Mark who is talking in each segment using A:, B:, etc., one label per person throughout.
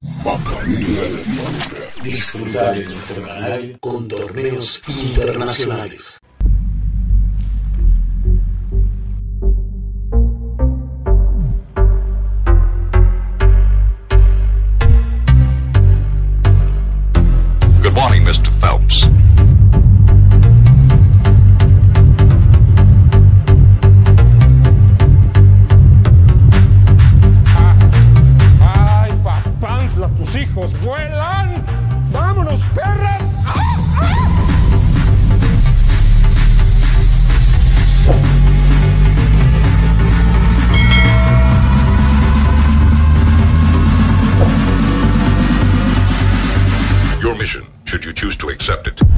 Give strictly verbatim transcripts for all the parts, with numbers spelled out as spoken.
A: MAMBA NEGRA LATINOAMERICA. Disfrutar de nuestro canal con torneos internacionales.
B: Good morning, mister Phelps.
C: ¡Tus hijos vuelan! ¡Vámonos, perras! ¡Ah! ¡Ah!
B: Your mission, should you choose to accept it.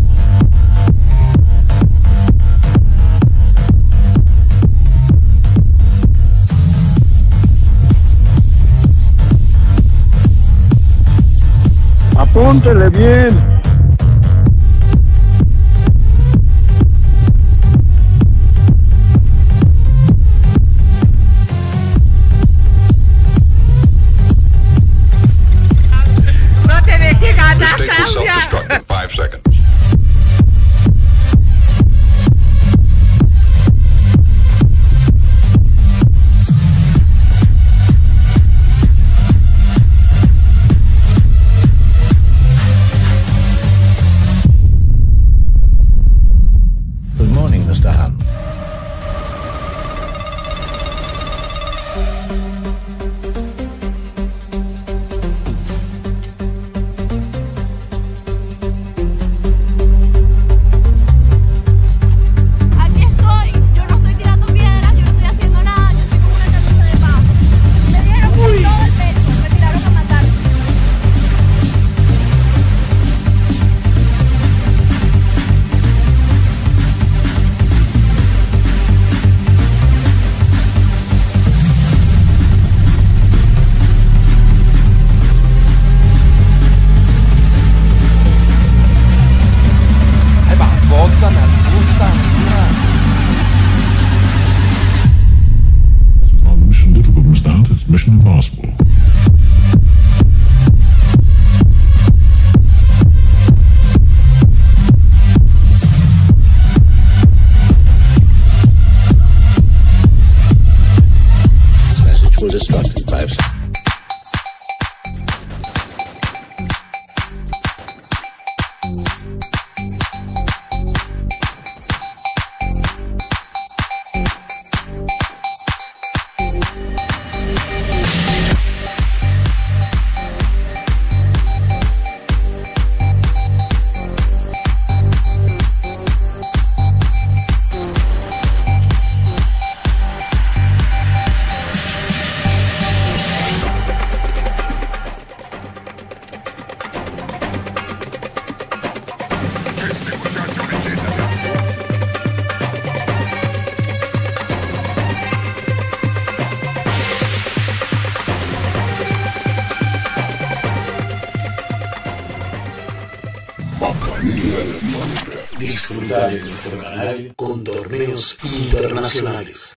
C: ¡Apúntele bien!
D: ¡No te dejes ganar,
B: This take will
D: Claudia!
B: self-destruct in five seconds.
E: Mission impossible.
A: This message will destruct in five seconds. Disfrutar de nuestro canal con torneos internacionales.